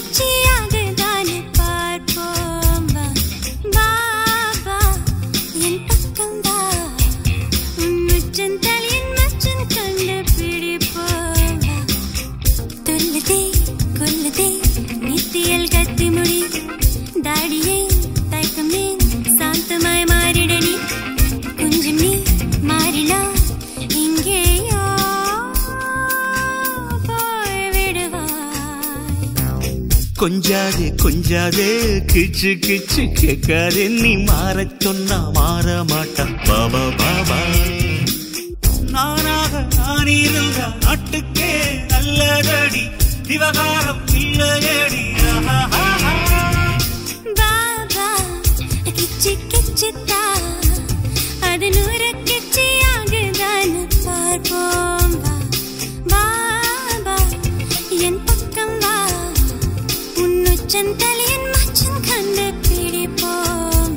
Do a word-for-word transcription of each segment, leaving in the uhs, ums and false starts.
கொஞ்சாதே கொஞ்சாதே கிச்சு கிச்சு கேட்காதே நீ மாறச் சொன்னா மாற மாட்டான் பாபா பாபா நானாக நான் இருந்த நாட்டுக்கே நல்லதடி விவகாரம் இல்லையடி பாபா கிச்சு கிச்சுத்தா அது நூற கிச்சியாகுதான் பார்ப்போம் பாபா என் பக்கம் வா உன்னுச்சந்தலின் மச்சன் கண்டு பிடிப்போம்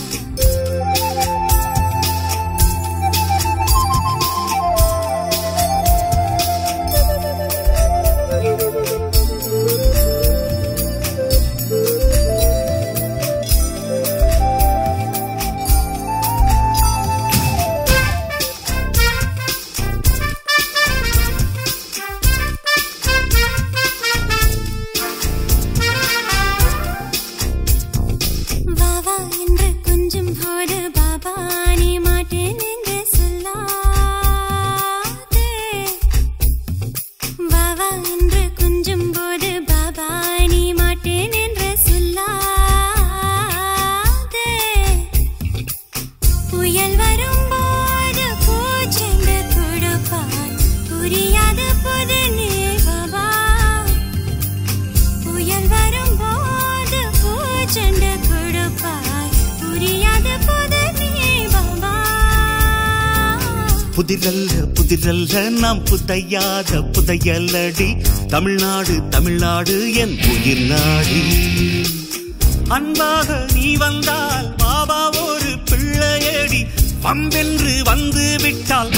புதிரல்ல புதிரல்ல நாம் புதையாத புதையலடி தமிழ்நாடு தமிழ்நாடு என் உயிர் நாடி அன்பாக நீ வந்தால் பாபா ஒரு பிள்ளையடி வம்பென்று வந்து விட்டால்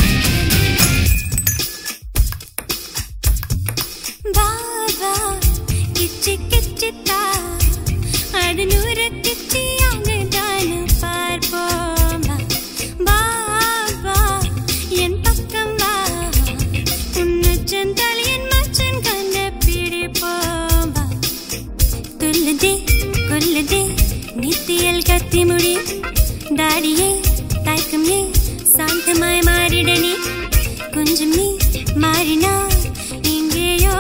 பாபா கிச்சு கிச்சுத்தா அது நூற கிச்சியாகுதான் பார்ப்போம் பாபா என் பக்கம் வா உன்னுச்சந்தலின் மச்சன் கண்டு பிடிப்போம் துல்லுதே கொல்லுதே நித்தியல் கத்தி முடி தாடியே தயக்கம் ஏ சாந்தமாய் மாறிடனே கொஞ்சம் நீ மாறினா இங்கேயோ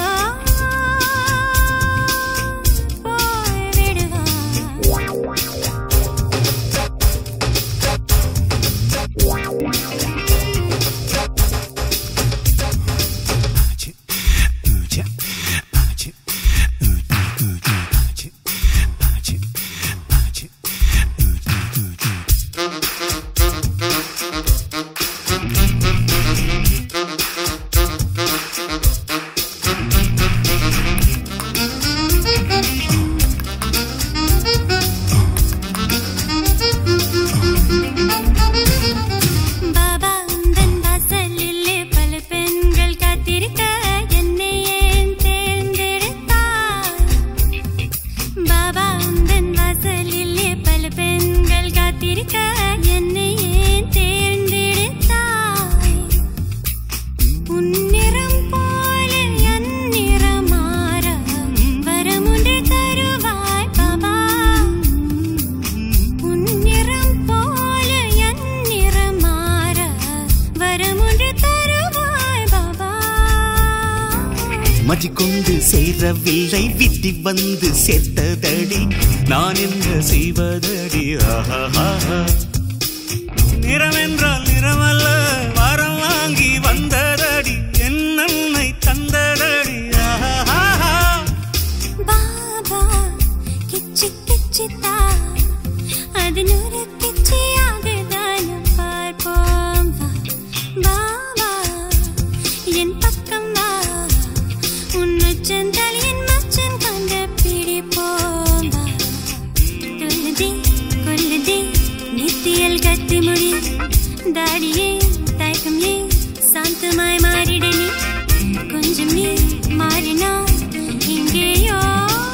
மதிக்கொண்டு சேரவில்லை விதி வந்து சேர்த்ததடி நான் என்ன செய்வதடி நிறமென்றால் நிறமல்ல வரம் வாங்கி வந்ததடி என்னை தந்ததடி பாபா கிச்சு கிச்சுத்தா அது நூற கிச்சியாகுதான் பார்ப்போம் பாபா என் பக்கம் வா உன்னுச்சந்தலின் மச்சன் கண்டு பிடிப்போம் துல்லுதே கொல்லுதே நித்தியல் கத்தி முடி தாடியே தயக்கம் ஏ சாந்தமாய் மாறிடனே கொஞ்சம் நீ மாறினா இங்கேயோ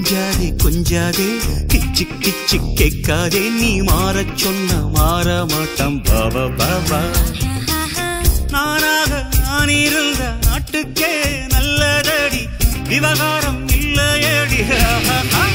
கொஞ்சாதே கொஞ்சாதே கிச்சு கிச்சு கேட்காதே நீ மாறச் சொன்ன மாற மாட்டாம் பாபா பாபா நானாக நான் இருந்த நாட்டுக்கே நல்லதடி விவகாரம் இல்லையடி